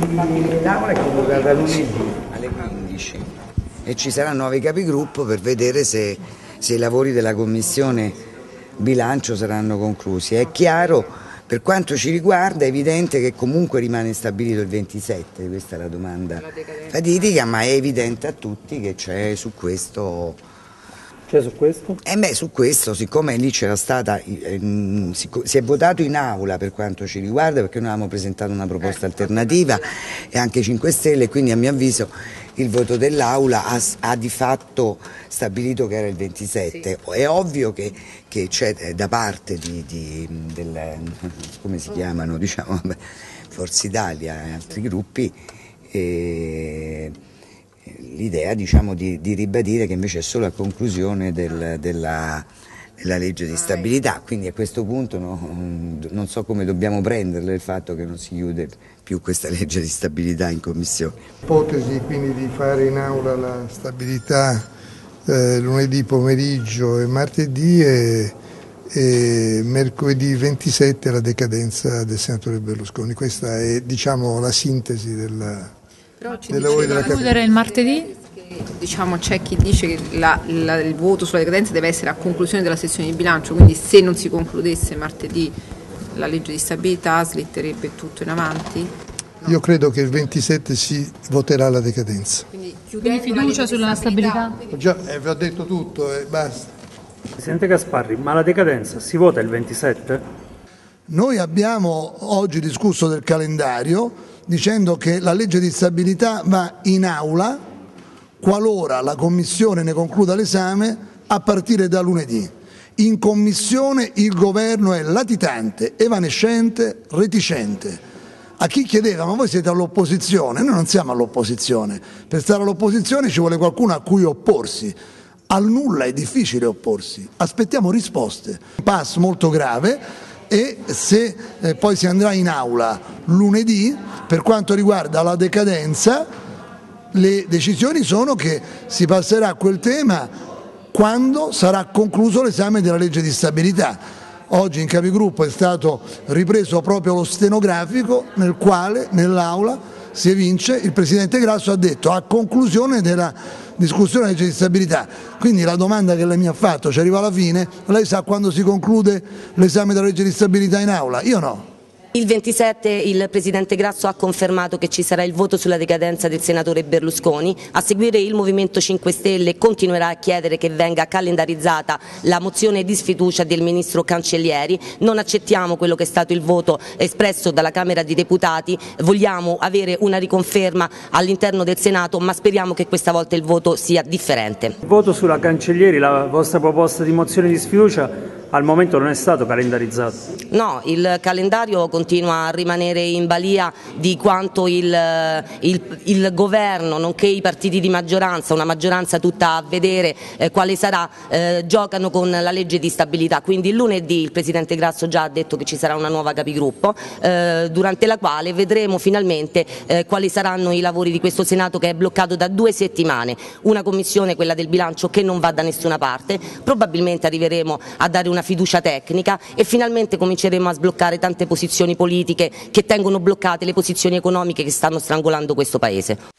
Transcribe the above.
L'Aula è convocata lunedì alle 15 e ci saranno 9 capigruppo per vedere se i lavori della Commissione bilancio saranno conclusi. È chiaro, per quanto ci riguarda, è evidente che comunque rimane stabilito il 27, questa è la domanda fatidica, ma è evidente a tutti che c'è su questo... Su questo? Su questo, siccome lì c'era stata, si è votato in aula per quanto ci riguarda, perché noi avevamo presentato una proposta alternativa e anche 5 Stelle, quindi a mio avviso il voto dell'aula ha di fatto stabilito che era il 27. Sì. È ovvio che c'è da parte come si chiamano, diciamo, Forza Italia e altri gruppi, l'idea, diciamo, di ribadire che invece è solo a conclusione della legge di stabilità, quindi a questo punto non so come dobbiamo prenderle il fatto che non si chiude più questa legge di stabilità in Commissione. Ipotesi quindi di fare in aula la stabilità lunedì pomeriggio e martedì e mercoledì 27 la decadenza del senatore Berlusconi. Questa è, diciamo, la sintesi della... Però ci chiudere il martedì? Diciamo, c'è chi dice che il voto sulla decadenza deve essere a conclusione della sessione di bilancio, quindi se non si concludesse martedì la legge di stabilità slitterebbe tutto in avanti? No. Io credo che il 27 si voterà la decadenza. Quindi fiducia sulla stabilità? Vi ho detto tutto e basta. Presidente Gasparri, ma la decadenza si vota il 27? Noi abbiamo oggi discusso del calendario dicendo che la legge di stabilità va in aula qualora la Commissione ne concluda l'esame a partire da lunedì. In Commissione il governo è latitante, evanescente, reticente. A chi chiedeva, ma voi siete all'opposizione? Noi non siamo all'opposizione. Per stare all'opposizione ci vuole qualcuno a cui opporsi. Al nulla è difficile opporsi. Aspettiamo risposte. Un passo molto grave. E se poi si andrà in aula lunedì, per quanto riguarda la decadenza, le decisioni sono che si passerà a quel tema quando sarà concluso l'esame della legge di stabilità. Oggi in capigruppo è stato ripreso proprio lo stenografico nel quale nell'aula si evince il Presidente Grasso ha detto a conclusione della discussione della legge di stabilità. Quindi la domanda che lei mi ha fatto ci arriva alla fine: lei sa quando si conclude l'esame della legge di stabilità in aula? Io no. Il 27 il Presidente Grasso ha confermato che ci sarà il voto sulla decadenza del senatore Berlusconi. A seguire il Movimento 5 Stelle continuerà a chiedere che venga calendarizzata la mozione di sfiducia del Ministro Cancellieri. Non accettiamo quello che è stato il voto espresso dalla Camera dei Deputati, vogliamo avere una riconferma all'interno del Senato, ma speriamo che questa volta il voto sia differente. Il voto sulla Cancellieri, la vostra proposta di mozione di sfiducia, al momento non è stato calendarizzato. No, il calendario continua a rimanere in balia di quanto il governo, nonché i partiti di maggioranza, una maggioranza tutta a vedere quale sarà, giocano con la legge di stabilità. Quindi lunedì il Presidente Grasso già ha detto che ci sarà una nuova capigruppo, durante la quale vedremo finalmente quali saranno i lavori di questo Senato che è bloccato da 2 settimane. Una commissione, quella del bilancio, che non va da nessuna parte, probabilmente arriveremo a dare una fiducia tecnica e finalmente cominceremo a sbloccare tante posizioni politiche che tengono bloccate le posizioni economiche che stanno strangolando questo Paese.